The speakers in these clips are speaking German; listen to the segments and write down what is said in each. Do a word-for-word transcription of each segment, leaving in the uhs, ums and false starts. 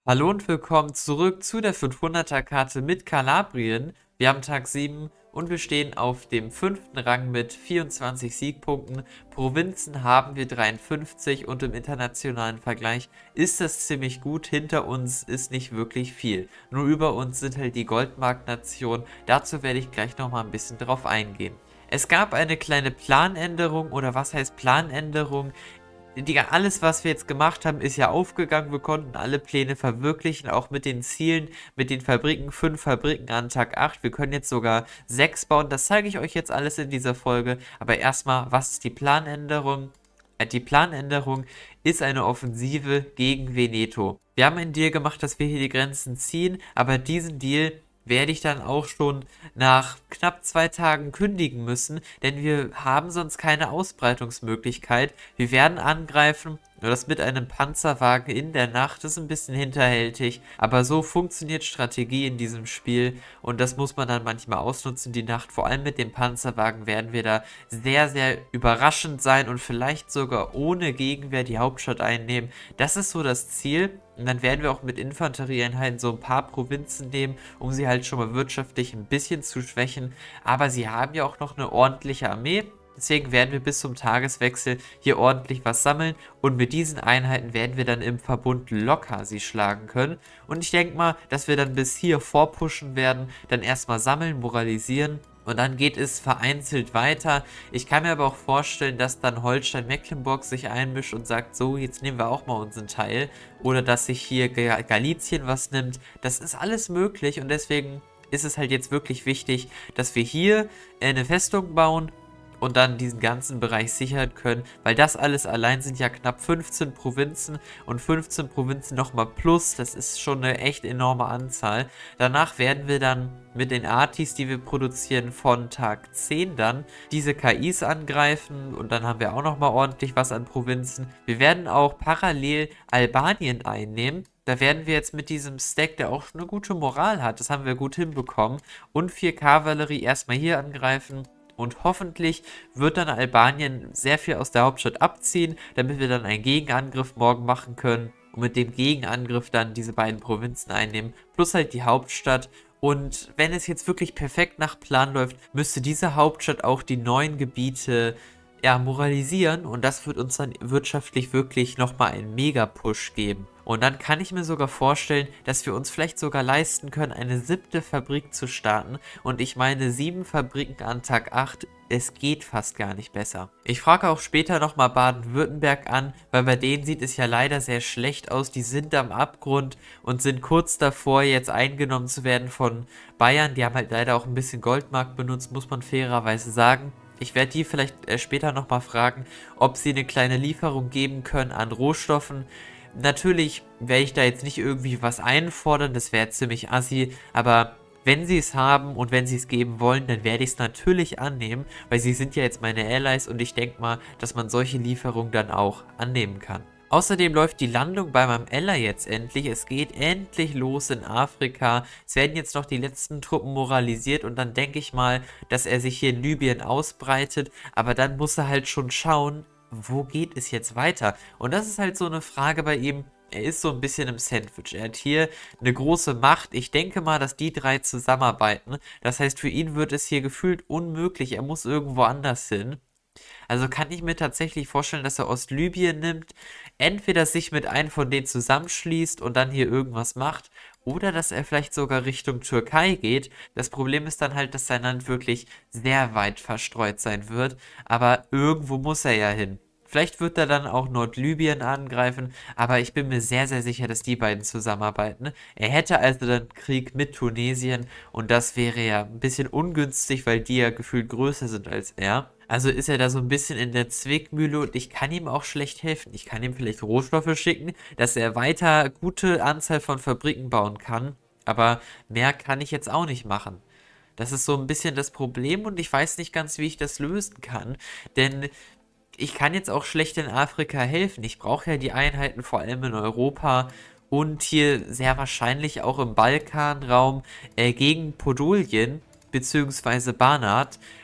Hallo und willkommen zurück zu der fünfhunderter Karte mit Kalabrien. Wir haben Tag sieben und wir stehen auf dem fünften Rang mit vierundzwanzig Siegpunkten. Provinzen haben wir dreiundfünfzig und im internationalen Vergleich ist das ziemlich gut. Hinter uns ist nicht wirklich viel. Nur über uns sind halt die Goldmarktnationen. Dazu werde ich gleich nochmal ein bisschen drauf eingehen. Es gab eine kleine Planänderung, oder was heißt Planänderung? Digga, alles, was wir jetzt gemacht haben, ist ja aufgegangen. Wir konnten alle Pläne verwirklichen, auch mit den Zielen, mit den Fabriken. Fünf Fabriken an Tag acht. Wir können jetzt sogar sechs bauen. Das zeige ich euch jetzt alles in dieser Folge. Aber erstmal, was ist die Planänderung? Äh, Die Planänderung ist eine Offensive gegen Veneto. Wir haben einen Deal gemacht, dass wir hier die Grenzen ziehen, aber diesen Deal werde ich dann auch schon nach knapp zwei Tagen kündigen müssen, denn wir haben sonst keine Ausbreitungsmöglichkeit. Wir werden angreifen, nur das mit einem Panzerwagen in der Nacht ist ein bisschen hinterhältig, aber so funktioniert Strategie in diesem Spiel und das muss man dann manchmal ausnutzen, die Nacht. Vor allem mit dem Panzerwagen werden wir da sehr, sehr überraschend sein und vielleicht sogar ohne Gegenwehr die Hauptstadt einnehmen. Das ist so das Ziel. Und dann werden wir auch mit Infanterieeinheiten so ein paar Provinzen nehmen, um sie halt schon mal wirtschaftlich ein bisschen zu schwächen. Aber sie haben ja auch noch eine ordentliche Armee. Deswegen werden wir bis zum Tageswechsel hier ordentlich was sammeln. Und mit diesen Einheiten werden wir dann im Verbund locker sie schlagen können. Und ich denke mal, dass wir dann bis hier vorpushen werden. Dann erstmal sammeln, moralisieren. Und dann geht es vereinzelt weiter. Ich kann mir aber auch vorstellen, dass dann Holstein-Mecklenburg sich einmischt und sagt, so, jetzt nehmen wir auch mal unseren Teil. Oder dass sich hier Galizien was nimmt. Das ist alles möglich und deswegen ist es halt jetzt wirklich wichtig, dass wir hier eine Festung bauen und dann diesen ganzen Bereich sichern können, weil das alles allein sind ja knapp fünfzehn Provinzen und fünfzehn Provinzen nochmal plus, das ist schon eine echt enorme Anzahl. Danach werden wir dann mit den Artis, die wir produzieren, von Tag zehn dann diese K Is angreifen und dann haben wir auch nochmal ordentlich was an Provinzen. Wir werden auch parallel Albanien einnehmen. Da werden wir jetzt mit diesem Stack, der auch eine gute Moral hat, das haben wir gut hinbekommen, und vier Kavallerie erstmal hier angreifen. Und hoffentlich wird dann Albanien sehr viel aus der Hauptstadt abziehen, damit wir dann einen Gegenangriff morgen machen können und mit dem Gegenangriff dann diese beiden Provinzen einnehmen, plus halt die Hauptstadt. Und wenn es jetzt wirklich perfekt nach Plan läuft, müsste diese Hauptstadt auch die neuen Gebiete ja, moralisieren und das wird uns dann wirtschaftlich wirklich nochmal einen Mega-Push geben. Und dann kann ich mir sogar vorstellen, dass wir uns vielleicht sogar leisten können, eine siebte Fabrik zu starten. Und ich meine, sieben Fabriken an Tag acht, es geht fast gar nicht besser. Ich frage auch später nochmal Baden-Württemberg an, weil bei denen sieht es ja leider sehr schlecht aus. Die sind am Abgrund und sind kurz davor, jetzt eingenommen zu werden von Bayern. Die haben halt leider auch ein bisschen Goldmark benutzt, muss man fairerweise sagen. Ich werde die vielleicht äh, später nochmal fragen, ob sie eine kleine Lieferung geben können an Rohstoffen. Natürlich werde ich da jetzt nicht irgendwie was einfordern, das wäre ziemlich assi, aber wenn sie es haben und wenn sie es geben wollen, dann werde ich es natürlich annehmen, weil sie sind ja jetzt meine Allies und ich denke mal, dass man solche Lieferungen dann auch annehmen kann. Außerdem läuft die Landung bei meinem Ally jetzt endlich. Es geht endlich los in Afrika. Es werden jetzt noch die letzten Truppen moralisiert und dann denke ich mal, dass er sich hier in Libyen ausbreitet. Aber dann muss er halt schon schauen, wo geht es jetzt weiter? Und das ist halt so eine Frage bei ihm. Er ist so ein bisschen im Sandwich. Er hat hier eine große Macht. Ich denke mal, dass die drei zusammenarbeiten. Das heißt, für ihn wird es hier gefühlt unmöglich. Er muss irgendwo anders hin. Also kann ich mir tatsächlich vorstellen, dass er Ostlibyen nimmt, entweder sich mit einem von denen zusammenschließt und dann hier irgendwas macht, oder dass er vielleicht sogar Richtung Türkei geht. Das Problem ist dann halt, dass sein Land wirklich sehr weit verstreut sein wird, aber irgendwo muss er ja hin. Vielleicht wird er dann auch Nordlibyen angreifen, aber ich bin mir sehr, sehr sicher, dass die beiden zusammenarbeiten. Er hätte also dann Krieg mit Tunesien und das wäre ja ein bisschen ungünstig, weil die ja gefühlt größer sind als er. Also ist er da so ein bisschen in der Zwickmühle und ich kann ihm auch schlecht helfen. Ich kann ihm vielleicht Rohstoffe schicken, dass er weiter gute Anzahl von Fabriken bauen kann, aber mehr kann ich jetzt auch nicht machen. Das ist so ein bisschen das Problem und ich weiß nicht ganz, wie ich das lösen kann, denn ich kann jetzt auch schlecht in Afrika helfen. Ich brauche ja die Einheiten vor allem in Europa und hier sehr wahrscheinlich auch im Balkanraum äh, gegen Podolien bzw. Banat.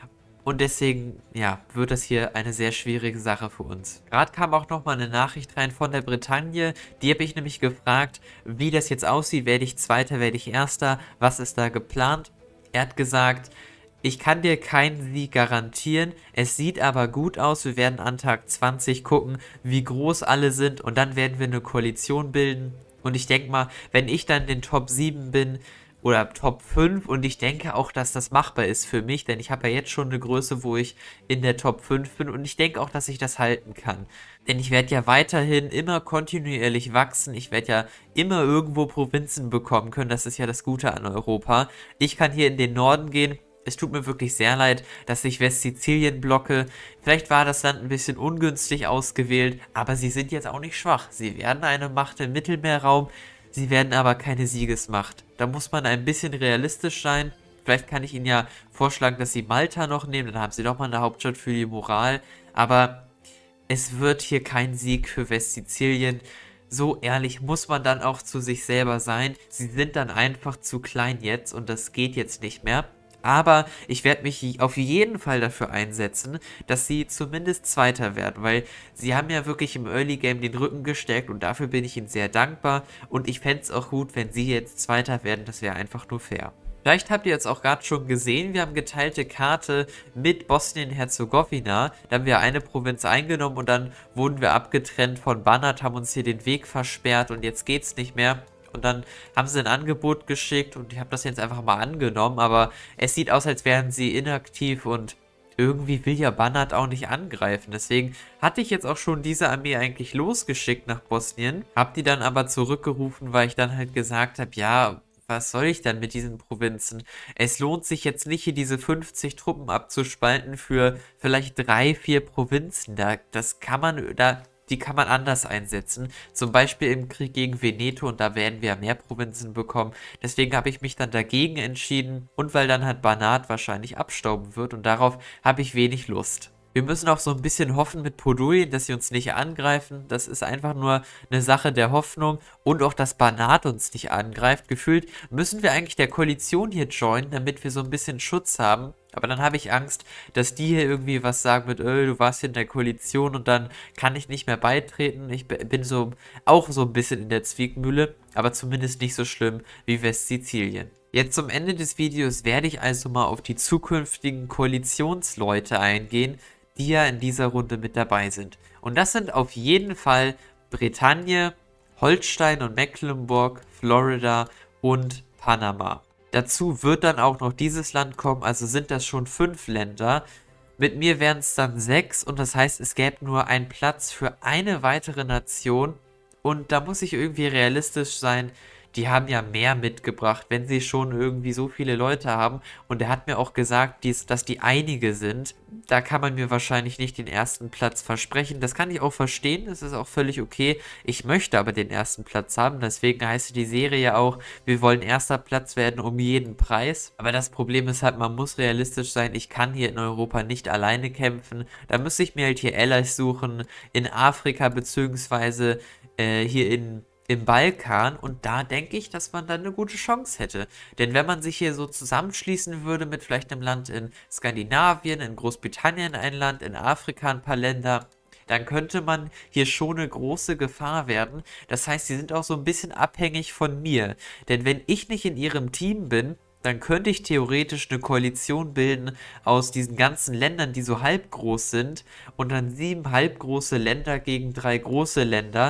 Und deswegen, ja, wird das hier eine sehr schwierige Sache für uns. Gerade kam auch nochmal eine Nachricht rein von der Bretagne. Die habe ich nämlich gefragt, wie das jetzt aussieht. Werde ich Zweiter, werde ich Erster? Was ist da geplant? Er hat gesagt, ich kann dir keinen Sieg garantieren. Es sieht aber gut aus. Wir werden an Tag zwanzig gucken, wie groß alle sind. Und dann werden wir eine Koalition bilden. Und ich denke mal, wenn ich dann in den Top sieben bin, oder Top fünf, und ich denke auch, dass das machbar ist für mich, denn ich habe ja jetzt schon eine Größe, wo ich in der Top fünf bin, und ich denke auch, dass ich das halten kann. Denn ich werde ja weiterhin immer kontinuierlich wachsen, ich werde ja immer irgendwo Provinzen bekommen können, das ist ja das Gute an Europa. Ich kann hier in den Norden gehen. Es tut mir wirklich sehr leid, dass ich Westsizilien blocke. Vielleicht war das Land ein bisschen ungünstig ausgewählt, aber sie sind jetzt auch nicht schwach. Sie werden eine Macht im Mittelmeerraum. Sie werden aber keine Siegesmacht. Da muss man ein bisschen realistisch sein. Vielleicht kann ich Ihnen ja vorschlagen, dass Sie Malta noch nehmen. Dann haben Sie doch mal eine Hauptstadt für die Moral. Aber es wird hier kein Sieg für Westsizilien. So ehrlich muss man dann auch zu sich selber sein. Sie sind dann einfach zu klein jetzt und das geht jetzt nicht mehr. Aber ich werde mich auf jeden Fall dafür einsetzen, dass sie zumindest Zweiter werden, weil sie haben ja wirklich im Early Game den Rücken gestärkt und dafür bin ich ihnen sehr dankbar. Und ich fände es auch gut, wenn sie jetzt Zweiter werden, das wäre einfach nur fair. Vielleicht habt ihr jetzt auch gerade schon gesehen, wir haben geteilte Karte mit Bosnien-Herzegowina. Da haben wir eine Provinz eingenommen und dann wurden wir abgetrennt von Banat, haben uns hier den Weg versperrt und jetzt geht's nicht mehr. Und dann haben sie ein Angebot geschickt und ich habe das jetzt einfach mal angenommen, aber es sieht aus, als wären sie inaktiv und irgendwie will ja Banat auch nicht angreifen. Deswegen hatte ich jetzt auch schon diese Armee eigentlich losgeschickt nach Bosnien, habe die dann aber zurückgerufen, weil ich dann halt gesagt habe, ja, was soll ich dann mit diesen Provinzen? Es lohnt sich jetzt nicht, hier diese fünfzig Truppen abzuspalten für vielleicht drei, vier Provinzen. Da, das kann man, da... Die kann man anders einsetzen, zum Beispiel im Krieg gegen Veneto, und da werden wir mehr Provinzen bekommen. Deswegen habe ich mich dann dagegen entschieden und weil dann halt Banat wahrscheinlich abstauben wird und darauf habe ich wenig Lust. Wir müssen auch so ein bisschen hoffen mit Podolien, dass sie uns nicht angreifen. Das ist einfach nur eine Sache der Hoffnung und auch, dass Banat uns nicht angreift. Gefühlt müssen wir eigentlich der Koalition hier joinen, damit wir so ein bisschen Schutz haben. Aber dann habe ich Angst, dass die hier irgendwie was sagen mit, öh, du warst hier in der Koalition und dann kann ich nicht mehr beitreten. Ich bin so auch so ein bisschen in der Zwickmühle, aber zumindest nicht so schlimm wie Westsizilien. Jetzt zum Ende des Videos werde ich also mal auf die zukünftigen Koalitionsleute eingehen, die ja in dieser Runde mit dabei sind. Und das sind auf jeden Fall Bretagne, Holstein und Mecklenburg, Florida und Panama. Dazu wird dann auch noch dieses Land kommen, also sind das schon fünf Länder. Mit mir wären es dann sechs und das heißt, es gäbe nur einen Platz für eine weitere Nation. Und da muss ich irgendwie realistisch sein. Die haben ja mehr mitgebracht, wenn sie schon irgendwie so viele Leute haben. Und er hat mir auch gesagt, dies, dass die einige sind. Da kann man mir wahrscheinlich nicht den ersten Platz versprechen. Das kann ich auch verstehen, das ist auch völlig okay. Ich möchte aber den ersten Platz haben, deswegen heißt die Serie ja auch, wir wollen erster Platz werden um jeden Preis. Aber das Problem ist halt, man muss realistisch sein, ich kann hier in Europa nicht alleine kämpfen. Da müsste ich mir halt hier Allies suchen, in Afrika beziehungsweise äh, hier in... im Balkan, und da denke ich, dass man dann eine gute Chance hätte. Denn wenn man sich hier so zusammenschließen würde mit vielleicht einem Land in Skandinavien, in Großbritannien ein Land, in Afrika ein paar Länder, dann könnte man hier schon eine große Gefahr werden. Das heißt, sie sind auch so ein bisschen abhängig von mir. Denn wenn ich nicht in ihrem Team bin, dann könnte ich theoretisch eine Koalition bilden aus diesen ganzen Ländern, die so halb groß sind, und dann sieben halb große Länder gegen drei große Länder.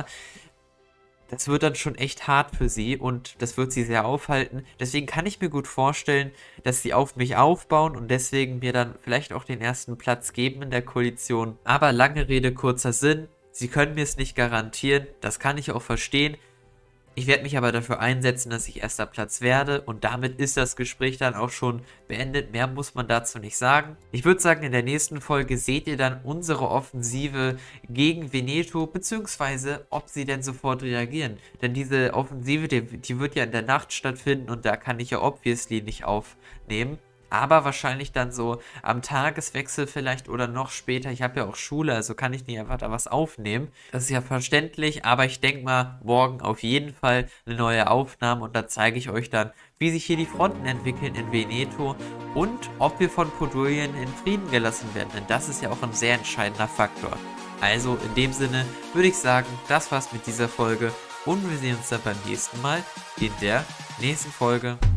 Das wird dann schon echt hart für sie und das wird sie sehr aufhalten. Deswegen kann ich mir gut vorstellen, dass sie auf mich aufbauen und deswegen mir dann vielleicht auch den ersten Platz geben in der Koalition. Aber lange Rede, kurzer Sinn. Sie können mir es nicht garantieren. Das kann ich auch verstehen. Ich werde mich aber dafür einsetzen, dass ich erster Platz werde und damit ist das Gespräch dann auch schon beendet. Mehr muss man dazu nicht sagen. Ich würde sagen, in der nächsten Folge seht ihr dann unsere Offensive gegen Veneto, beziehungsweise ob sie denn sofort reagieren. Denn diese Offensive, die, die wird ja in der Nacht stattfinden und da kann ich ja obviously nicht aufnehmen. Aber wahrscheinlich dann so am Tageswechsel vielleicht oder noch später. Ich habe ja auch Schule, also kann ich nicht einfach da was aufnehmen. Das ist ja verständlich, aber ich denke mal, morgen auf jeden Fall eine neue Aufnahme und da zeige ich euch dann, wie sich hier die Fronten entwickeln in Veneto und ob wir von Podurien in Frieden gelassen werden, denn das ist ja auch ein sehr entscheidender Faktor. Also in dem Sinne würde ich sagen, das war's mit dieser Folge und wir sehen uns dann beim nächsten Mal in der nächsten Folge.